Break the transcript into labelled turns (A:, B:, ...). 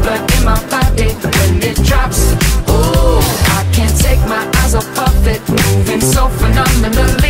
A: fever in my body when it drops. Ooh, I can't take my eyes off of it, moving so phenomenally.